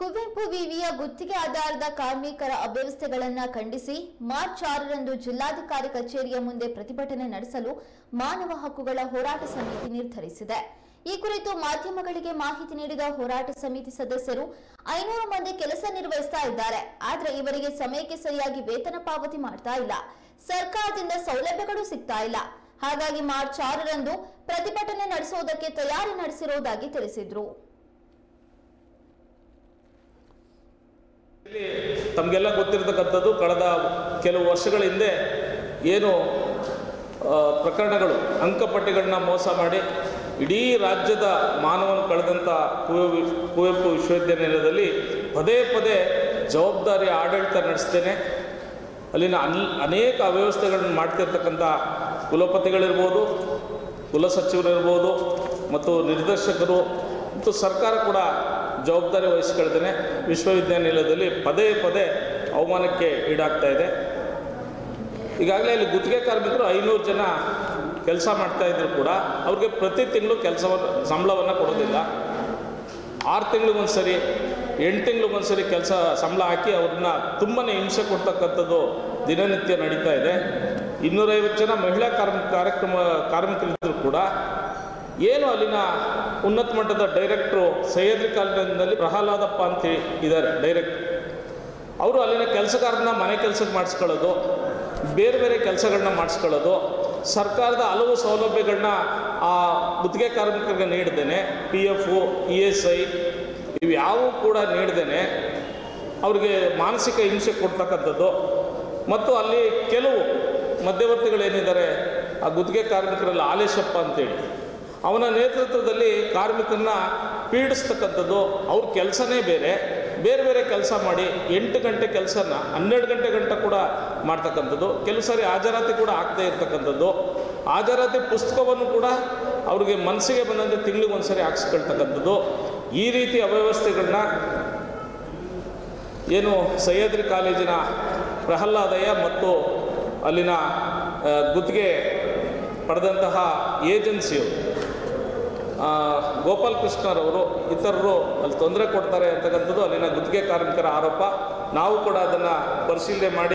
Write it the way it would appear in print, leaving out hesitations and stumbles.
ಕುವೆಂಪು ವಿವಿಯ ಗುತ್ತಿಗೆ ಆಧಾರದ ಕಾರ್ಮಿಕರ ಅವ್ಯವಸ್ಥೆಗಳನ್ನು ಖಂಡಿಸಿ ಮಾರ್ಚ್ 6ರಂದು ಜಿಲ್ಲಾಧಿಕಾರಿ ಕಚೇರಿಯ ಮುಂದೆ ಪ್ರತಿಭಟನೆ ನಡೆಸಲು ಮಾನವ ಹಕ್ಕುಗಳ ಹೋರಾಟ ಸಮಿತಿ ನಿರ್ಧರಿಸಿದೆ। ಈ ಕುರಿತು ಮಾಧ್ಯಮಗಳಿಗೆ ಮಾಹಿತಿ ನೀಡಿದ ಹೋರಾಟ ಸಮಿತಿ ಸದಸ್ಯರು 500 ಮಂದಿ ಕೆಲಸ ನಿರ್ವಹಿಸ್ತಾ ಇದ್ದಾರೆ, ಆದರೆ ಇವರಿಗೆ ಸಮಯಕ್ಕೆ ಸರಿಯಾಗಿ ವೇತನ ಪಾವತಿ ಮಾಡ್ತಾ ಇಲ್ಲ, ಸರ್ಕಾರದಿಂದ ಸೌಲಭ್ಯಗಳು ಸಿಗ್ತಾ ಇಲ್ಲ। ಹಾಗಾಗಿ ಮಾರ್ಚ್ 6ರಂದು ಪ್ರತಿಭಟನೆ ನಡೆಸುವುದಕ್ಕೆ ತಯಾರಿ ನಡೆಸಿರುವುದಾಗಿ ತಿಳಿಸಿದರು। ತಮಗೆಲ್ಲ ಗೊತ್ತಿರತಕ್ಕಂಥದ್ದು ಕಳೆದ ಕೆಲವು ವರ್ಷಗಳ ಹಿಂದೆ ಏನು ಪ್ರಕರಣಗಳು ಅಂಕಪಟ್ಟಿಗಳನ್ನ ಮೋಸ ಮಾಡಿ ಇಡೀ ರಾಜ್ಯದ ಮಾನವನ ಕಳೆದಂಥ ಕುವೆಂಪು ವಿಶ್ವವಿದ್ಯಾನಿಲಯದಲ್ಲಿ ಪದೇ ಪದೇ ಜವಾಬ್ದಾರಿ ಆಡಳಿತ ನಡೆಸ್ತೇನೆ ಅಲ್ಲಿನ ಅನೇಕ ಅವ್ಯವಸ್ಥೆಗಳನ್ನು ಮಾಡ್ತಿರ್ತಕ್ಕಂಥ ಕುಲಪತಿಗಳಿರ್ಬೋದು, ಕುಲಸಚಿವರಿರ್ಬೋದು ಮತ್ತು ನಿರ್ದೇಶಕರು ಮತ್ತು ಸರ್ಕಾರ ಕೂಡ ಜವಾಬ್ದಾರಿ ವಹಿಸಿಕೊಳ್ತೇನೆ ವಿಶ್ವವಿದ್ಯಾನಿಲಯದಲ್ಲಿ ಪದೇ ಪದೇ ಅವಮಾನಕ್ಕೆ ಈಡಾಗ್ತಾ ಇದೆ। ಈಗಾಗಲೇ ಇಲ್ಲಿ ಗುತ್ತಿಗೆ ಕಾರ್ಮಿಕರು 500 ಜನ ಕೆಲಸ ಮಾಡ್ತಾಯಿದ್ರು ಕೂಡ ಅವ್ರಿಗೆ ಪ್ರತಿ ತಿಂಗಳು ಸಂಬಳವನ್ನು ಕೊಡೋದಿಲ್ಲ। 6 ತಿಂಗಳಿಗೊಂದು ಸರಿ 8 ತಿಂಗಳಿಗೊಂದು ಸರಿ ಸಂಬಳ ಹಾಕಿ ಅವ್ರನ್ನ ತುಂಬಾ ಹಿಂಸೆ ಕೊಡ್ತಕ್ಕಂಥದ್ದು ದಿನನಿತ್ಯ ನಡೀತಾ ಇದೆ। 250 ಜನ ಮಹಿಳಾ ಕಾರ್ಮಿಕರಿದ್ದರೂ ಕೂಡ ಏನು ಅಲ್ಲಿನ ಉನ್ನತ ಮಟ್ಟದ ಡೈರೆಕ್ಟ್ರು ಸಹ್ಯಾದ್ರಿ ಕಾಲೇಜಿನಲ್ಲಿ ಪ್ರಹ್ಲಾದಪ್ಪ ಅಂತ ಇದ್ದಾರೆ ಡೈರೆಕ್ಟ್ರು, ಅವರು ಅಲ್ಲಿನ ಕೆಲಸಗಾರರನ್ನ ಮನೆ ಕೆಲಸಕ್ಕೆ ಮಾಡಿಸ್ಕೊಳ್ಳೋದು, ಬೇರೆ ಬೇರೆ ಕೆಲಸಗಳನ್ನ ಮಾಡಿಸ್ಕೊಳ್ಳೋದು, ಸರ್ಕಾರದ ಹಲವು ಸೌಲಭ್ಯಗಳನ್ನ ಆ ಗುತ್ತಿಗೆ ಕಾರ್ಮಿಕರಿಗೆ ನೀಡ್ದೇನೆ PF ESI ಇವ್ಯಾವೂ ಕೂಡ ನೀಡ್ದೇನೆ ಅವ್ರಿಗೆ ಮಾನಸಿಕ ಹಿಂಸೆ ಕೊಡ್ತಕ್ಕಂಥದ್ದು ಮತ್ತು ಅಲ್ಲಿ ಕೆಲವು ಮಧ್ಯವರ್ತಿಗಳೇನಿದ್ದಾರೆ ಆ ಗುತ್ತಿಗೆ ಕಾರ್ಮಿಕರಲ್ಲಿ ಆಲೇಶಪ್ಪ ಅಂತೇಳಿ ಅವನ ನೇತೃತ್ವದಲ್ಲಿ ಕಾರ್ಮಿಕರನ್ನ ಪೀಡಿಸ್ತಕ್ಕಂಥದ್ದು, ಅವ್ರ ಕೆಲಸನೇ ಬೇರೆ ಬೇರೆ ಕೆಲಸ ಮಾಡಿ 8 ಗಂಟೆ ಕೆಲಸನ 12 ಗಂಟೆ ಕೂಡ ಮಾಡ್ತಕ್ಕಂಥದ್ದು, ಕೆಲವು ಸಾರಿ ಹಾಜರಾತಿ ಕೂಡ ಆಗದೇ ಇರ್ತಕ್ಕಂಥದ್ದು, ಹಾಜರಾತಿ ಪುಸ್ತಕವನ್ನು ಕೂಡ ಅವ್ರಿಗೆ ಮನಸ್ಸಿಗೆ ಬಂದಂತೆ ತಿಂಗಳಿಗೊಂದು ಸರಿ ಹಾಕ್ಸ್ಕೊಳ್ತಕ್ಕಂಥದ್ದು, ಈ ರೀತಿ ಅವ್ಯವಸ್ಥೆಗಳನ್ನ ಏನು ಸಹ್ಯಾದ್ರಿ ಕಾಲೇಜಿನ ಪ್ರಹ್ಲಾದಯ್ಯ ಮತ್ತು ಅಲ್ಲಿನ ಗುತ್ತಿಗೆ ಪಡೆದಂತಹ ಏಜೆನ್ಸಿಯವರು ಗೋಪಾಲ್ ಕೃಷ್ಣರವರು ಇತರರು ಅಲ್ಲಿ ತೊಂದರೆ ಕೊಡ್ತಾರೆ ಅಂತಕ್ಕಂಥದ್ದು ಅಲ್ಲಿನ ಗುತ್ತಿಗೆ ಕಾರ್ಮಿಕರ ಆರೋಪ। ನಾವು ಕೂಡ ಅದನ್ನು ಪರಿಶೀಲನೆ ಮಾಡಿ